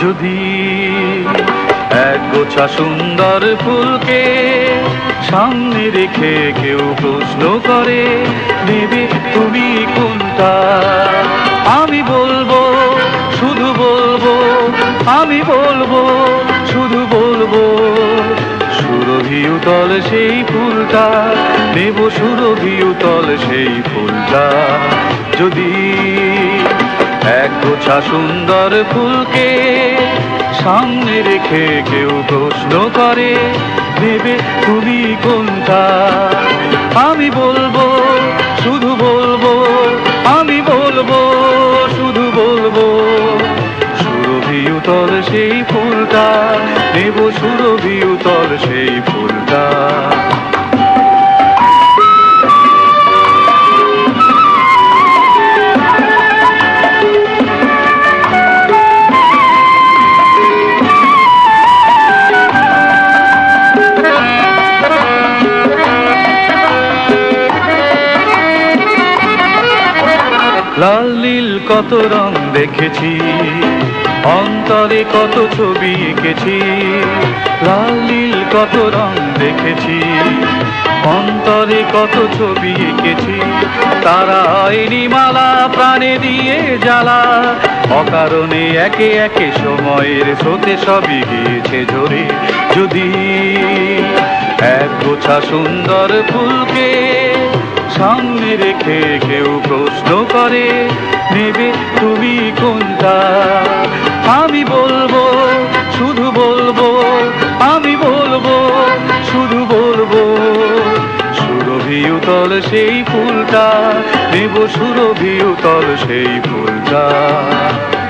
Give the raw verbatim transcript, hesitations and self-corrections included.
যদি এক গোছা সুন্দর ফুলকে সামনে রেখে কেউ প্রশ্ন করে নেবে তুমি কোনটা, আমি বলবো শুধু বলবো, আমি বলবো শুধু বলবো সুরভি উতল সেই ফুলটা, নেব সুরভি উতল সেই ফুলটা। যদি এক গোছা সুন্দর ফুলকে সামনে রেখে কেউ প্রশ্ন করে নেবে তুমি কোনটা, আমি বলবো শুধু বলবো, আমি বলবো শুধু বলবো সুরভি উতল সেই ফুলটা, নেব সুরভি উতল সেই ফুলটা। লাল নীল কত রং দেখেছি, অন্তরে কত ছবি এঁকেছি। লাল নীল কত রং দেখেছি, অন্তরে কত ছবি এঁকেছি। তারা আইনি মালা প্রাণে দিয়ে জ্বালা, অকারণে একে একে সময়ের স্রোতে সবই গিয়েছে ঝরে। যদি এক গোছা সুন্দর ফুলকে সামনে রেখে কেউ প্রশ্ন করে নেবে তুমি কোনটা, আমি বলবো শুধু বলবো, আমি বলবো শুধু বলবো সুরভি উতল সেই ফুলটা, নেব সুরভি উতল সেই ফুলটা।